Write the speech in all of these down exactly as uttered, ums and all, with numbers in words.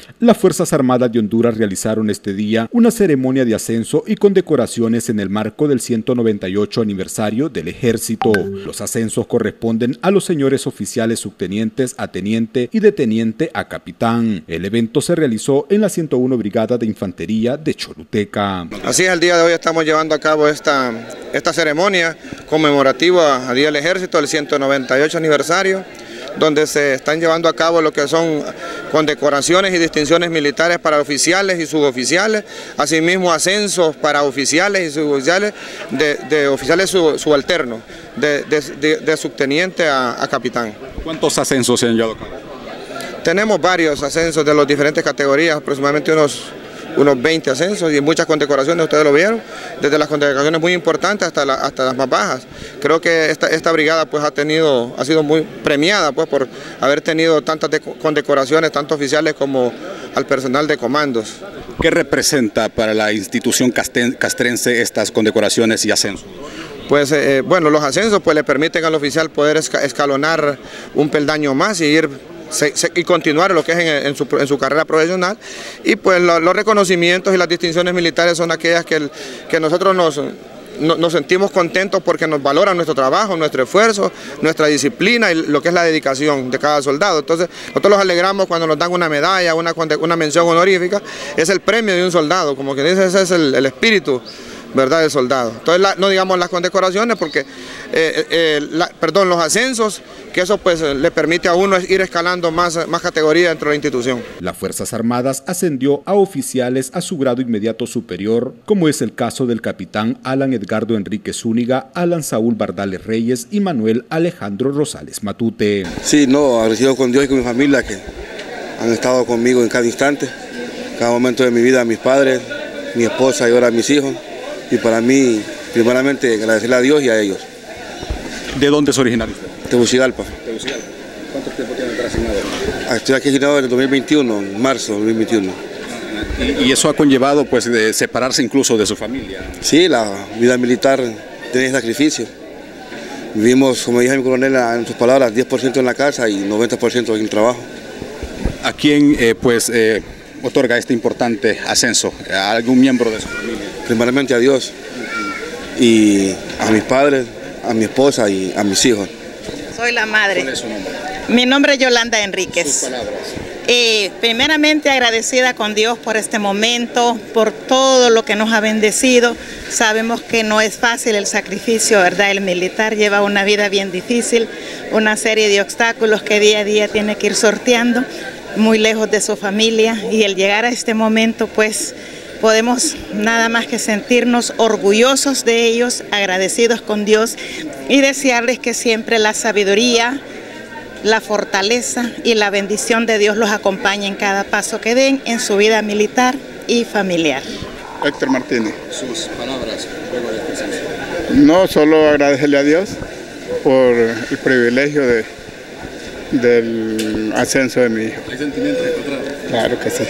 Las Fuerzas Armadas de Honduras realizaron este día una ceremonia de ascenso y condecoraciones en el marco del ciento noventa y ocho aniversario del Ejército. Los ascensos corresponden a los señores oficiales subtenientes a teniente y de teniente a capitán. El evento se realizó en la ciento uno Brigada de Infantería de Choluteca. Así es, el día de hoy estamos llevando a cabo esta, esta ceremonia conmemorativa al Día del Ejército, el ciento noventa y ocho aniversario, donde se están llevando a cabo lo que son condecoraciones y distinciones militares para oficiales y suboficiales, asimismo ascensos para oficiales y suboficiales, de, de oficiales sub, subalternos, de, de, de, de subteniente a, a capitán. ¿Cuántos ascensos se han llevado a cabo? Tenemos varios ascensos de las diferentes categorías, aproximadamente unos... unos veinte ascensos y muchas condecoraciones, ustedes lo vieron, desde las condecoraciones muy importantes hasta, la, hasta las más bajas. Creo que esta, esta brigada pues ha tenido, ha sido muy premiada pues por haber tenido tantas condecoraciones, tanto oficiales como al personal de comandos. ¿Qué representa para la institución castrense estas condecoraciones y ascensos? Pues eh, bueno, los ascensos pues le permiten al oficial poder escalonar un peldaño más y ir Se, se, y continuar lo que es en, en, su, en su carrera profesional, y pues lo, los reconocimientos y las distinciones militares son aquellas que, el, que nosotros nos, no, nos sentimos contentos porque nos valoran nuestro trabajo, nuestro esfuerzo, nuestra disciplina y lo que es la dedicación de cada soldado. Entonces nosotros los alegramos cuando nos dan una medalla, una, una mención honorífica, es el premio de un soldado, como que dice, ese es el, el espíritu, ¿verdad?, del soldado. Entonces la, no digamos las condecoraciones porque, eh, eh, la, perdón, los ascensos, que eso pues le permite a uno ir escalando más, más categoría dentro de la institución. Las Fuerzas Armadas ascendió a oficiales a su grado inmediato superior, como es el caso del capitán Alan Edgardo Enrique Zúñiga, Alan Saúl Bardales Reyes y Manuel Alejandro Rosales Matute. Sí, no, agradecido con Dios y con mi familia que han estado conmigo en cada instante, cada momento de mi vida, mis padres, mi esposa y ahora mis hijos. Y para mí, primeramente, agradecerle a Dios y a ellos. ¿De dónde es originario? Tegucigalpa. Tegucigalpa. ¿Cuánto tiempo tiene de asignado? Estoy aquí asignado en el dos mil veintiuno, en marzo de dos mil veintiuno. ¿Y, y eso ha conllevado pues de separarse incluso de su familia? Sí, la vida militar tiene sacrificio. Vivimos, como dije mi coronel en sus palabras, diez por ciento en la casa y noventa por ciento en el trabajo. ¿A quién eh, pues, eh, otorga este importante ascenso? ¿A algún miembro de su familia? Primeramente a Dios y a mis padres, a mi esposa y a mis hijos. Soy la madre. ¿Cuál es su nombre? Mi nombre es Yolanda Enríquez. Sus palabras. Eh, primeramente agradecida con Dios por este momento, por todo lo que nos ha bendecido. Sabemos que no es fácil el sacrificio, ¿verdad? El militar lleva una vida bien difícil, una serie de obstáculos que día a día tiene que ir sorteando, muy lejos de su familia, y el llegar a este momento pues podemos nada más que sentirnos orgullosos de ellos, agradecidos con Dios y desearles que siempre la sabiduría, la fortaleza y la bendición de Dios los acompañe en cada paso que den en su vida militar y familiar. Héctor Martínez. Sus palabras luego de este ascenso. No, solo agradecerle a Dios por el privilegio de, del ascenso de mi hijo. ¿Hay sentimientos encontrados? Claro que sí.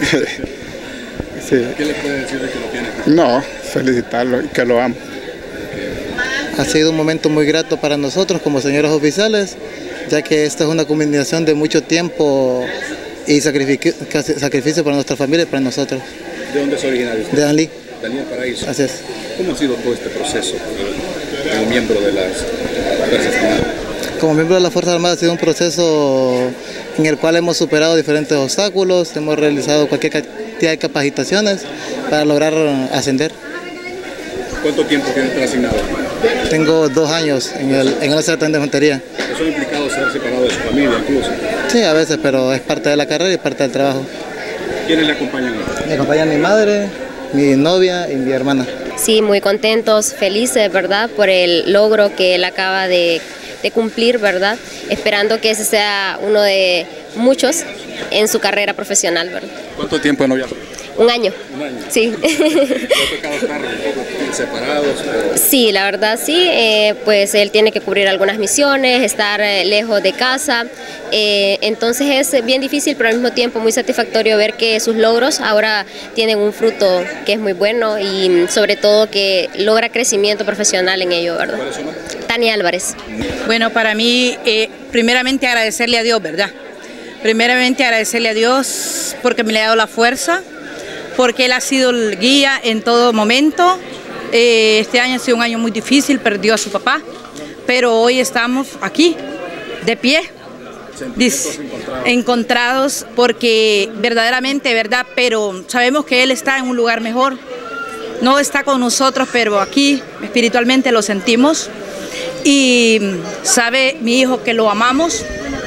Sí. ¿Qué le puede decir de que lo tiene? No, felicitarlo y que lo amo. Ha sido un momento muy grato para nosotros como señores oficiales, ya que esta es una combinación de mucho tiempo y sacrificio, sacrificio para nuestra familia y para nosotros. ¿De dónde es originario? De Danlí. Danlí Paraíso. Así es. ¿Cómo ha sido todo este proceso como miembro de las Fuerzas Armadas? Como miembro de las Fuerzas Armadas ha sido un proceso en el cual hemos superado diferentes obstáculos, hemos realizado cualquier cantidad de capacitaciones para lograr ascender. ¿Cuánto tiempo tiene usted asignado? Tengo dos años en el, en el sartén de infantería. ¿Eso ha implicado ser separado de su familia incluso? Sí, a veces, pero es parte de la carrera y parte del trabajo. ¿Quiénes le acompañan? Me acompaña mi madre, mi novia y mi hermana. Sí, muy contentos, felices, ¿verdad?, por el logro que él acaba de, de cumplir, ¿verdad? Esperando que ese sea uno de muchos en su carrera profesional, ¿verdad? ¿Cuánto tiempo de noviazgo? Un año. Un año. Sí. ¿Le ha tocado estar un poco separados? O... Sí, la verdad sí, eh, pues él tiene que cubrir algunas misiones, estar eh, lejos de casa, eh, entonces es bien difícil, pero al mismo tiempo muy satisfactorio ver que sus logros ahora tienen un fruto que es muy bueno y sobre todo que logra crecimiento profesional en ello, ¿verdad? ¿Cuál es su nombre? Tania Álvarez. Bueno, para mí, eh, primeramente agradecerle a Dios, ¿verdad? Primeramente agradecerle a Dios porque me le ha dado la fuerza, porque Él ha sido el guía en todo momento. Eh, este año ha sido un año muy difícil, perdió a su papá, pero hoy estamos aquí, de pie, dis, encontrados, porque verdaderamente, verdad, pero sabemos que Él está en un lugar mejor. No está con nosotros, pero aquí espiritualmente lo sentimos. Y sabe mi hijo que lo amamos.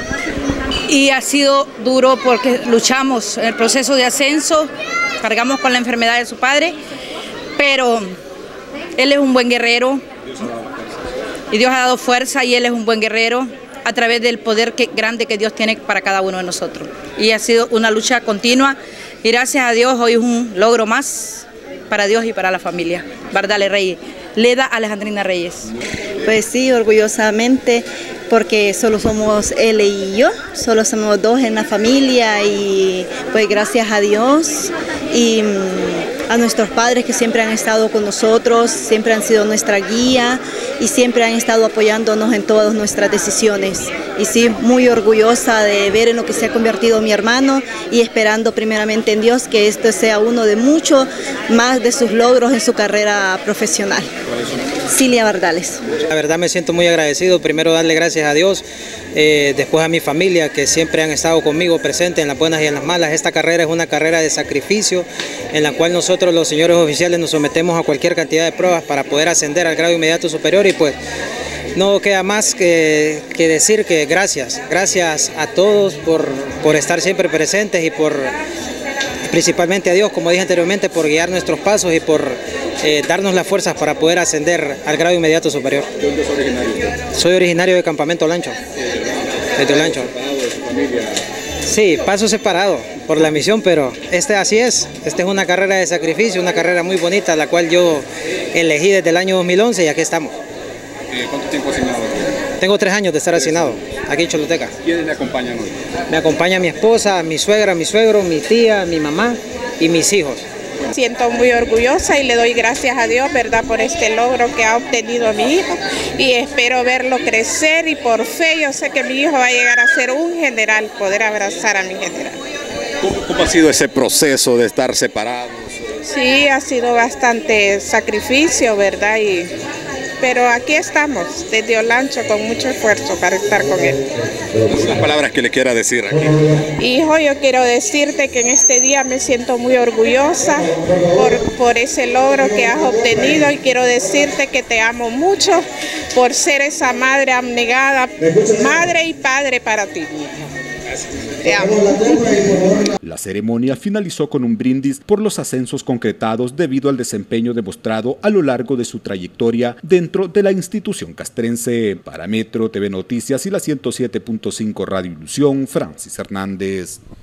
Y ha sido duro porque luchamos en el proceso de ascenso, cargamos con la enfermedad de su padre, pero él es un buen guerrero y Dios ha dado fuerza y él es un buen guerrero a través del poder que, grande que Dios tiene para cada uno de nosotros. Y ha sido una lucha continua y gracias a Dios hoy es un logro más para Dios y para la familia. Bardale Reyes, Leda Alejandrina Reyes. Pues sí, orgullosamente, porque solo somos él y yo, solo somos dos en la familia y pues gracias a Dios y a nuestros padres que siempre han estado con nosotros, siempre han sido nuestra guía y siempre han estado apoyándonos en todas nuestras decisiones. Y sí, muy orgullosa de ver en lo que se ha convertido mi hermano y esperando primeramente en Dios que este sea uno de muchos más de sus logros en su carrera profesional. Cilia Bardales. La verdad me siento muy agradecido, primero darle gracias a Dios, eh, después a mi familia que siempre han estado conmigo presentes en las buenas y en las malas. Esta carrera es una carrera de sacrificio en la cual nosotros los señores oficiales nos sometemos a cualquier cantidad de pruebas para poder ascender al grado inmediato superior y pues no queda más que, que decir que gracias, gracias a todos por, por estar siempre presentes y por principalmente a Dios, como dije anteriormente, por guiar nuestros pasos y por eh, darnos las fuerzas para poder ascender al grado inmediato superior. ¿De dónde es originario? Soy originario de Campamento Lancho, de Lancho. Sí, paso separado por la misión, pero este así es. Esta es una carrera de sacrificio, una carrera muy bonita, la cual yo elegí desde el año dos mil once y aquí estamos. Eh, ¿Cuánto tiempo asignado? Tengo tres años de estar asignado aquí en Choluteca. ¿Quiénes me acompañan hoy? Me acompaña mi esposa, mi suegra, mi suegro, mi tía, mi mamá y mis hijos. Me siento muy orgullosa y le doy gracias a Dios, ¿verdad?, por este logro que ha obtenido mi hijo y espero verlo crecer y por fe yo sé que mi hijo va a llegar a ser un general, poder abrazar a mi general. ¿Cómo, cómo ha sido ese proceso de estar separados? Sí, ha sido bastante sacrificio, ¿verdad? Y pero aquí estamos, desde Olancho, con mucho esfuerzo para estar con él. Las palabras que le quiera decir aquí. Hijo, yo quiero decirte que en este día me siento muy orgullosa por, por ese logro que has obtenido y quiero decirte que te amo mucho por ser esa madre abnegada, madre y padre para ti. Te amo. La ceremonia finalizó con un brindis por los ascensos concretados debido al desempeño demostrado a lo largo de su trayectoria dentro de la institución castrense. Para Metro T V Noticias y la ciento siete punto cinco Radio Ilusión, Francis Hernández.